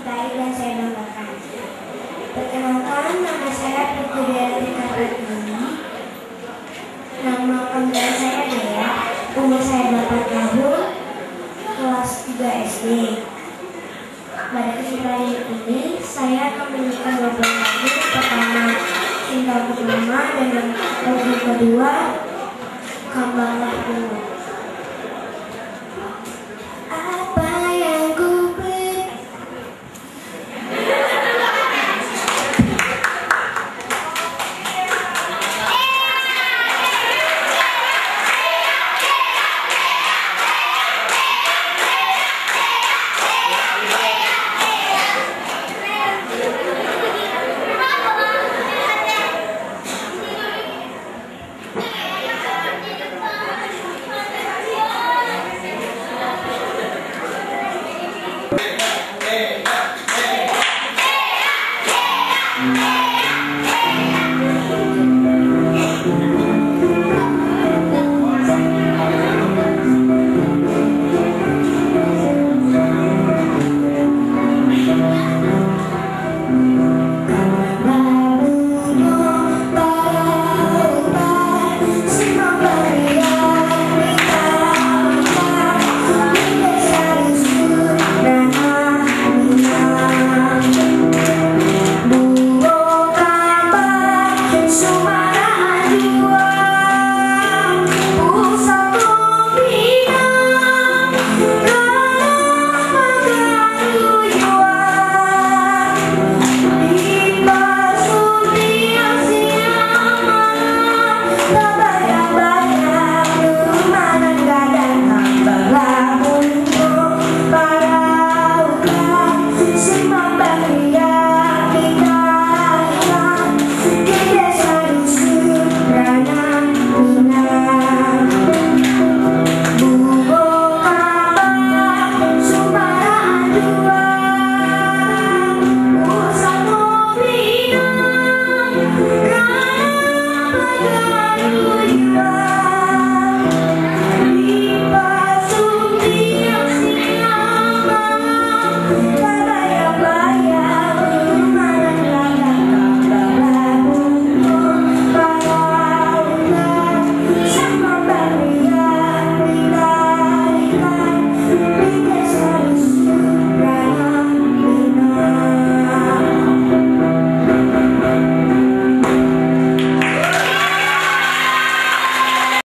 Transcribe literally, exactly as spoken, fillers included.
cintai dan saya banggakan. Perkenalkan, nama saya Putri Dewi Kartini. Nama panggilan saya Dea. Umur saya delapan tahun, kelas tiga S D. Pada kesempatan ini, saya akan menyanyikan dua buah lagu. Pertama, Cintaku Lama, dan lagu kedua, Kembanglah Bunga.